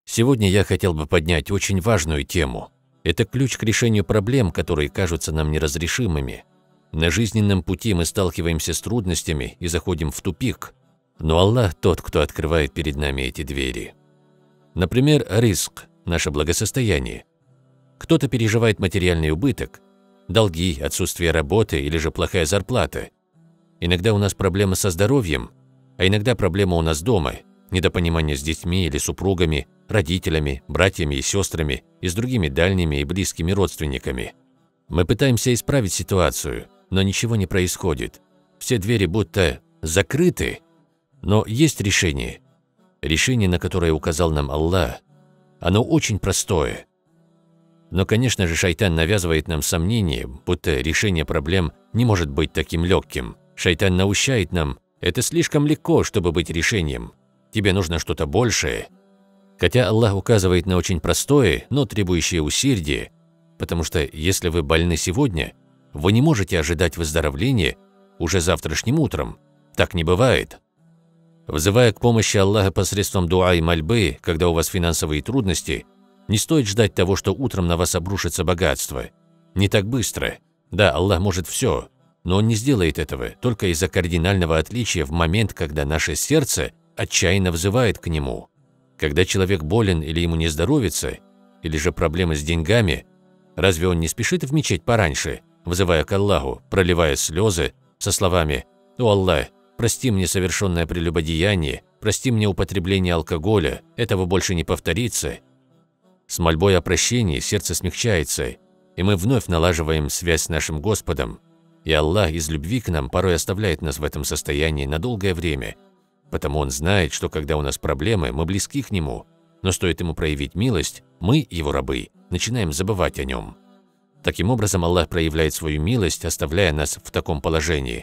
Сегодня я хотел бы поднять очень важную тему. Это ключ к решению проблем, которые кажутся нам неразрешимыми. На жизненном пути мы сталкиваемся с трудностями и заходим в тупик, но Аллах тот, кто открывает перед нами эти двери. Например, ризк – наше благосостояние. Кто-то переживает материальный убыток, долги, отсутствие работы или же плохая зарплата. Иногда у нас проблемы со здоровьем, а иногда проблема у нас дома, недопонимание с детьми или супругами, родителями, братьями и сестрами и с другими дальними и близкими родственниками. Мы пытаемся исправить ситуацию, но ничего не происходит. Все двери будто закрыты, но есть решение. Решение, на которое указал нам Аллах. Оно очень простое. Но, конечно же, шайтан навязывает нам сомнение, будто решение проблем не может быть таким легким. Шайтан наущает нам: это слишком легко, чтобы быть решением. Тебе нужно что-то большее. Хотя Аллах указывает на очень простое, но требующее усердия, потому что если вы больны сегодня, вы не можете ожидать выздоровления уже завтрашним утром. Так не бывает. Взывая к помощи Аллаха посредством дуа и мольбы, когда у вас финансовые трудности, не стоит ждать того, что утром на вас обрушится богатство. Не так быстро. Да, Аллах может все, но Он не сделает этого только из-за кардинального отличия в момент, когда наше сердце отчаянно взывает к Нему. Когда человек болен или ему не здоровится, или же проблемы с деньгами, разве он не спешит в мечеть пораньше, взывая к Аллаху, проливая слезы, со словами: «О Аллах, прости мне совершенное прелюбодеяние, прости мне употребление алкоголя, этого больше не повторится». С мольбой о прощении сердце смягчается, и мы вновь налаживаем связь с нашим Господом, и Аллах из любви к нам порой оставляет нас в этом состоянии на долгое время, потому Он знает, что когда у нас проблемы, мы близки к Нему, но стоит Ему проявить милость, мы, Его рабы, начинаем забывать о Нем. Таким образом, Аллах проявляет свою милость, оставляя нас в таком положении.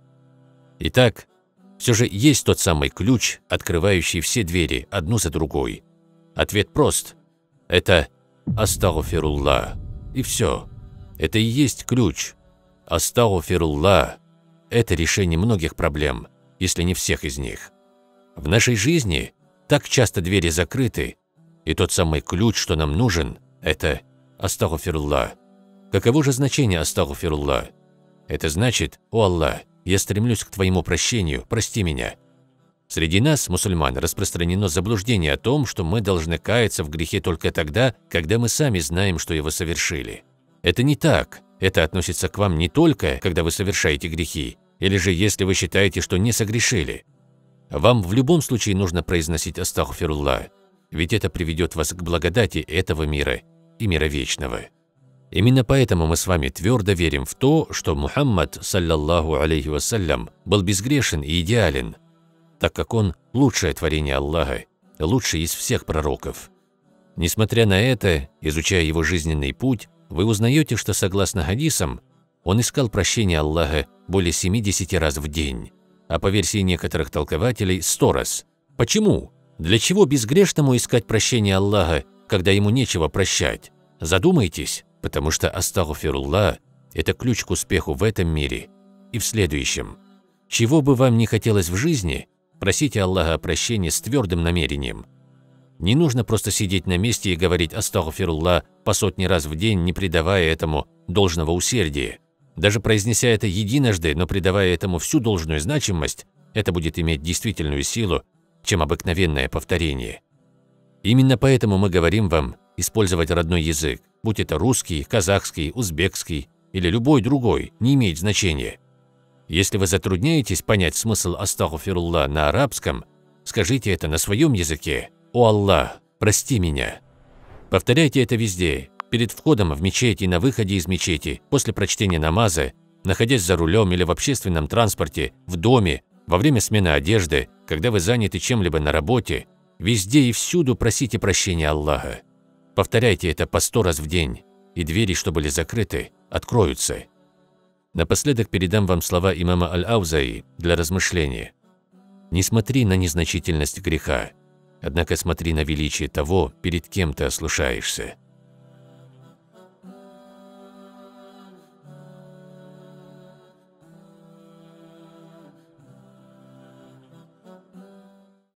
Итак, все же есть тот самый ключ, открывающий все двери, одну за другой. Ответ прост. Это «Астагфируллах». И все. Это и есть ключ. Астагфируллах – это решение многих проблем, если не всех из них. В нашей жизни так часто двери закрыты, и тот самый ключ, что нам нужен – это «Астагфируллах». Каково же значение «Астагфируллах»? Это значит: «О Аллах, я стремлюсь к Твоему прощению, прости меня». Среди нас, мусульман, распространено заблуждение о том, что мы должны каяться в грехе только тогда, когда мы сами знаем, что его совершили. Это не так. Это относится к вам не только, когда вы совершаете грехи, или же если вы считаете, что не согрешили. Вам в любом случае нужно произносить «Астагфируллах», ведь это приведет вас к благодати этого мира и мира вечного. Именно поэтому мы с вами твердо верим в то, что Мухаммад, саллаллаху алейхи вассалям, был безгрешен и идеален, так как он – лучшее творение Аллаха, лучший из всех пророков. Несмотря на это, изучая его жизненный путь, вы узнаете, что согласно хадисам, он искал прощения Аллаха более 70 раз в день, а по версии некоторых толкователей – 100 раз. Почему? Для чего безгрешному искать прощения Аллаха, когда ему нечего прощать? Задумайтесь, потому что астагфируллах – это ключ к успеху в этом мире и в следующем. Чего бы вам ни хотелось в жизни, просите Аллаха о прощении с твердым намерением. Не нужно просто сидеть на месте и говорить «Астагфируллах» по 100 раз в день, не придавая этому должного усердия. Даже произнеся это единожды, но придавая этому всю должную значимость, это будет иметь действительную силу, чем обыкновенное повторение. Именно поэтому мы говорим вам использовать родной язык, будь это русский, казахский, узбекский или любой другой, не имеет значения. Если вы затрудняетесь понять смысл «Астагфируллах» на арабском, скажите это на своем языке. «О Аллах, прости меня». Повторяйте это везде, перед входом в мечеть и на выходе из мечети, после прочтения намаза, находясь за рулем или в общественном транспорте, в доме, во время смены одежды, когда вы заняты чем-либо на работе, везде и всюду просите прощения Аллаха. Повторяйте это по 100 раз в день, и двери, что были закрыты, откроются. Напоследок передам вам слова имама Аль-Аузаи для размышления. «Не смотри на незначительность греха, однако смотри на величие того, перед кем ты ослушаешься».